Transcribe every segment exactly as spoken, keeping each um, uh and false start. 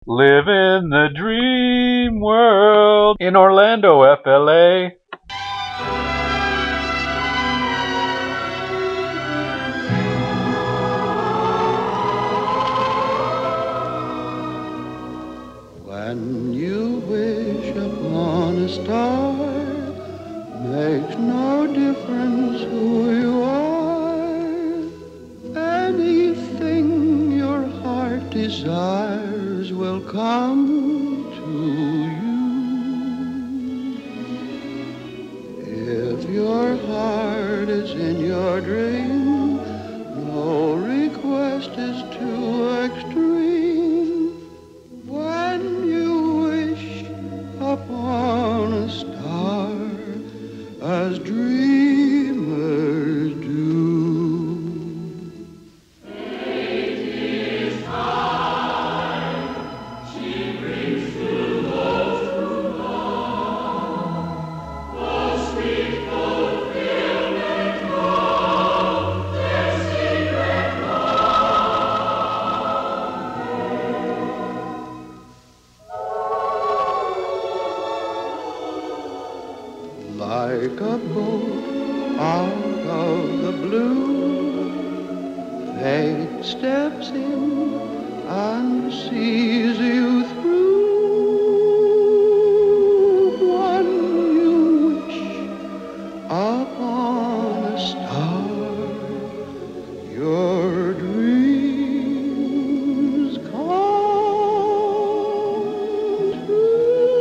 Live in the dream world in Orlando, F L A. When you wish upon a star, makes no difference who you are. Anything your heart desires will come to you. If your heart is in your dream, no request is too extreme. When you wish upon a star, as dreamers do. Fate is kind, she brings to those who long the sweet fulfillment of their secret longing. Like a boat out of the blue, fate steps in and sees you through. When you wish upon a star, your dreams come true.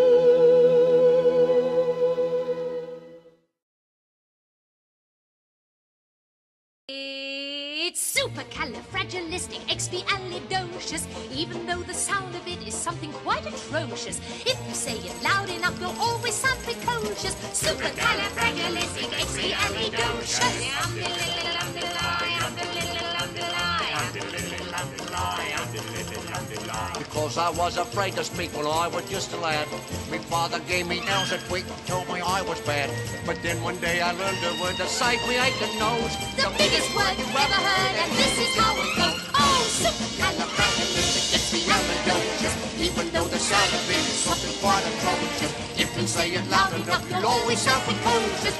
It's supercalifragilisticexpialidocious, even though the sound of it is something quite atrocious. If you say it loud enough, you'll always sound precocious. Supercalifragilisticexpialidocious. Because I was afraid to speak when I was just a lad. My father gave me nails that week and told me I was bad. But then one day I learned a word to save me aching nose. The biggest word you've ever heard, and this is how it goes. Oh, supercalifragilisticexpialidocious, even though the sound of it is something quite atrocious. If you say it loud enough, you'll always sound precocious.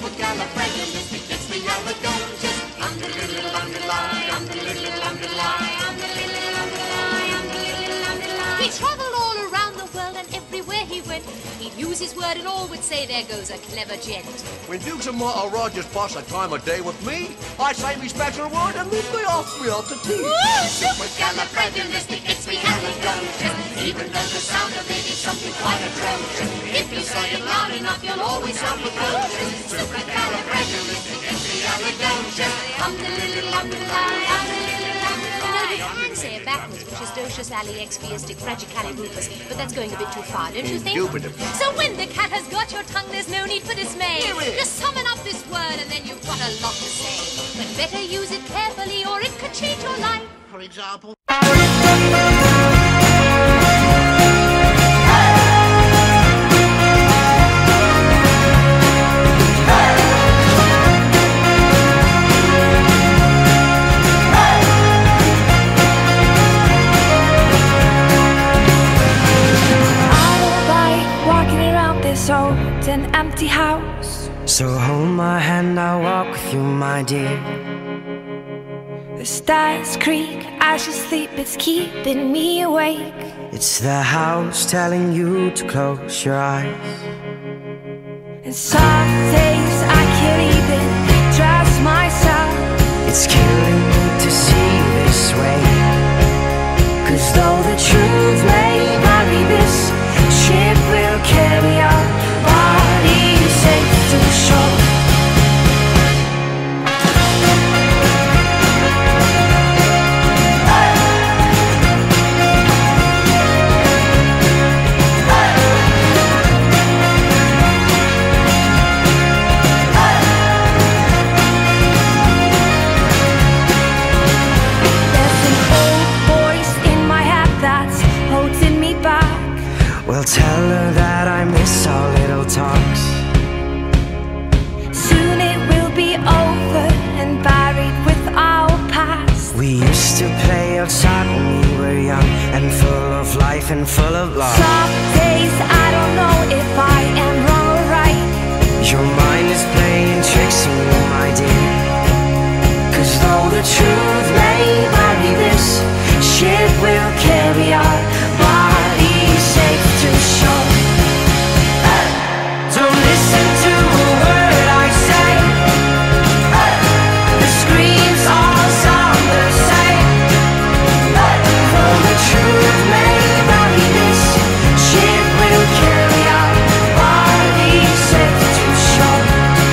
Supercalifragilisticexpialidocious. Underline, underline, underline, underline, underline, underline. He travelled all around the world, and everywhere he went, he'd use his word and all would say, there goes a clever gent. When Dukes and Martha Rogers pass a time of day with me, I say me special word and then they ask me out to tea. Supercalifragilisticexpialidocious, even though the sound of it is something quite atrocious. If you say it loud enough, you'll always sound precocious. Supercalifragilisticexpialidocious. Um-de-lil-lil, um-de-lil-lil, um-de-lil-lil, um-de-lil-lil. You can say it backwards, which is docious, ali, expiistic, fragicalibupus, but that's going a bit too far, don't you think? Indubitably. So when the cat has got your tongue, there's no need for dismay. Just summon up this word and then you've got a lot to say. But better use it carefully or it could change your life. For example. Old and empty house. So hold my hand, I'll walk with you, my dear. The stars creak as you sleep, it's keeping me awake. It's the house telling you to close your eyes. And some days I can't even trust myself. It's killing me to see this way. Cause though the truth may vary, this ship will carry our bodies safe to shore. Well, tell her that I miss our little talks. Soon it will be over and buried with our past. We used to play outside when we were young and full of of life and full of love. Some days I don't know if I am wrong or right. Your mind is playing tricks on you, my dear. Cause though the truth may vary, this ship will carry our bodies safe to shore. Don't listen to a word I say. The screams all sound the same. Though the truth may vary, this ship will carry our bodies safe to shore.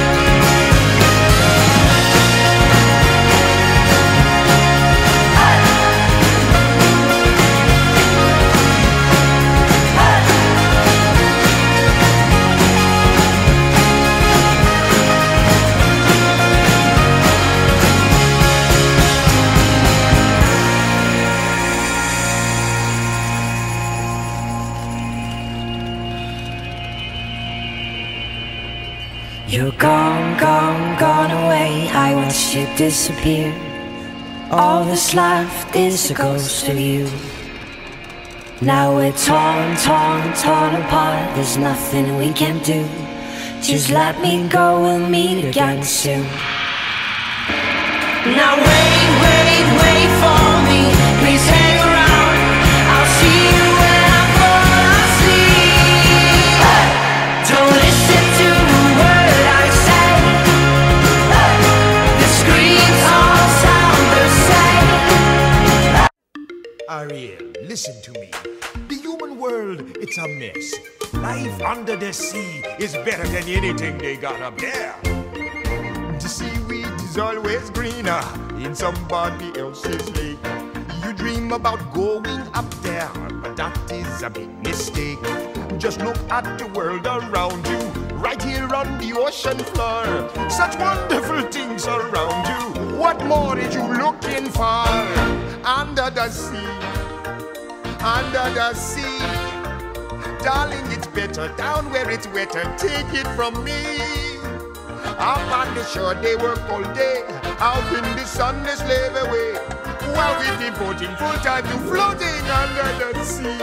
You're gone, gone, gone away. I watched you disappear. All that's left is a ghost of you. Now we're torn, torn, torn apart. There's nothing we can do. Just let me go, we'll meet again soon. Now wait, wait, wait for me. Please hang around. I'll see you when I fall asleep. Don't listen to a word I say. The screams all sound the same. Ariel, listen to me. The human world, it's a mess. Life under the sea is better than anything they got up there. The seaweed is always greener in somebody else's lake. You dream about going up there, but that is a big mistake. Just look at the world around you, right here on the ocean floor. Such wonderful things around you. What more are you looking for? Under the sea, under the sea. Darling, it's better down where it's wetter. Take it from me. Up on the shore they work all day. Out in the sun they slave away, while we're devoting full time to floating under the sea.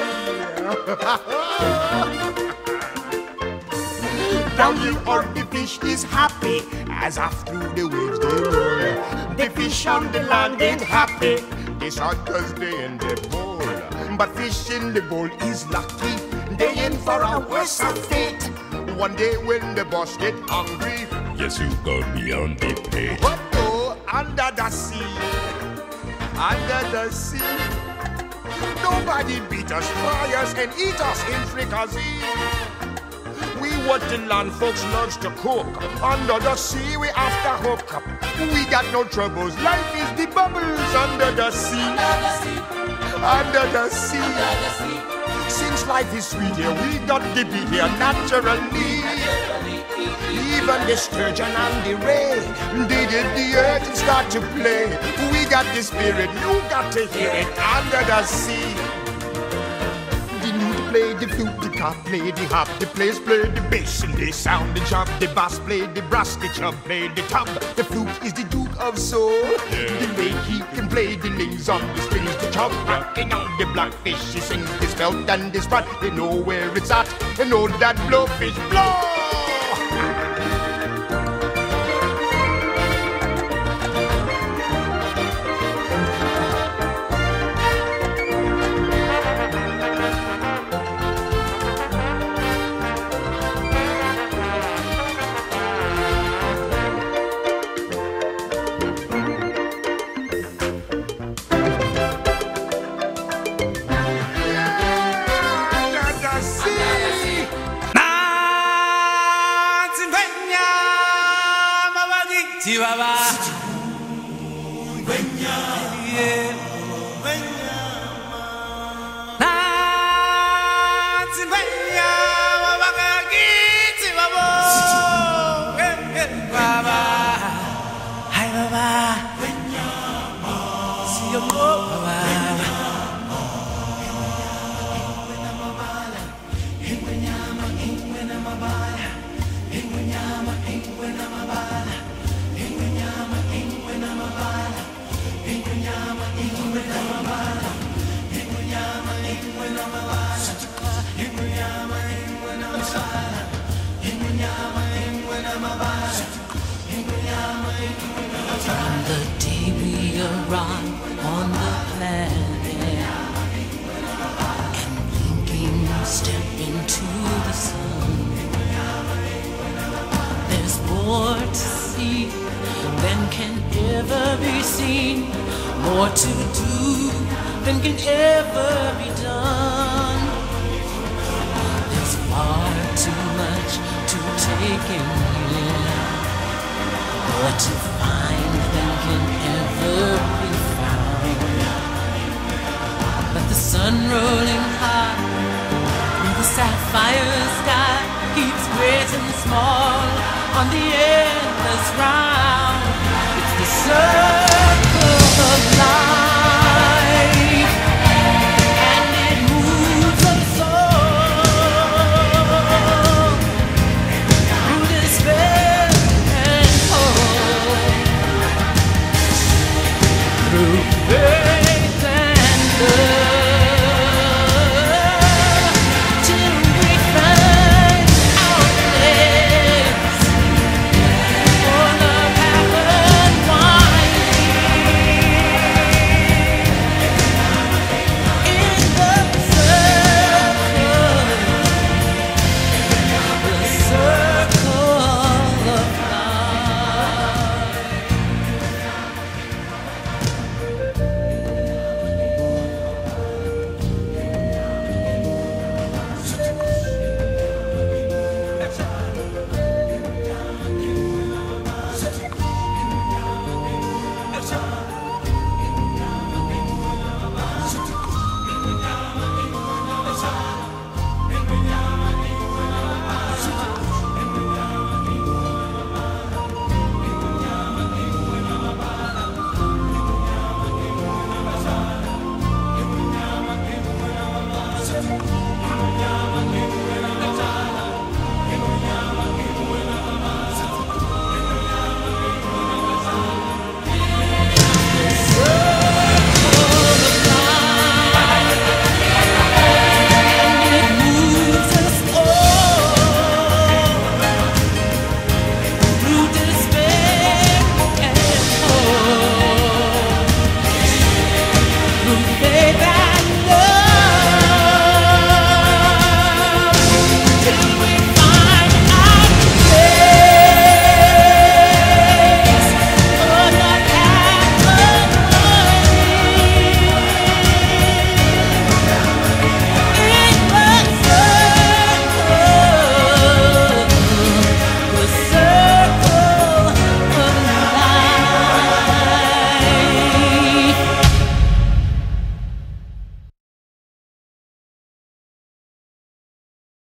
Down here on the fish is happy, as after the waves they roll. The fish on the land ain't happy, they sad cause they in the bowl. But fish in the bowl is lucky, they in for a worse fate. One day when the boss get hungry, yes, you go beyond the pay. But oh, under the sea, under the sea, nobody beat us, fry us, and eat us in fricassee. We what the land folks loves to cook. Under the sea, we after hook. We got no troubles. Life is the bubbles under the sea. Under the sea. Under the sea. Since life is sweet here, we got to be here naturally. Even the sturgeon and the ray, they did the earth and start to play. We got the spirit, you got to hear it under the sea. The lute play the flute, the cop play the hop, the players play the bass and they sound the chop. The bass play the brass, the chub play the tub. The flute is the duke of soul. Yeah. The way he can play the lings on the strings, the chub rocking on the blackfish. He sings this belt and this spot. They know where it's at. They know that blowfish blow. When seen, more to do than can ever be done. There's far too much to take in here, more to find than can ever be found. But the sun rolling high through the sapphire sky keeps great and small on the endless round. It's the sun.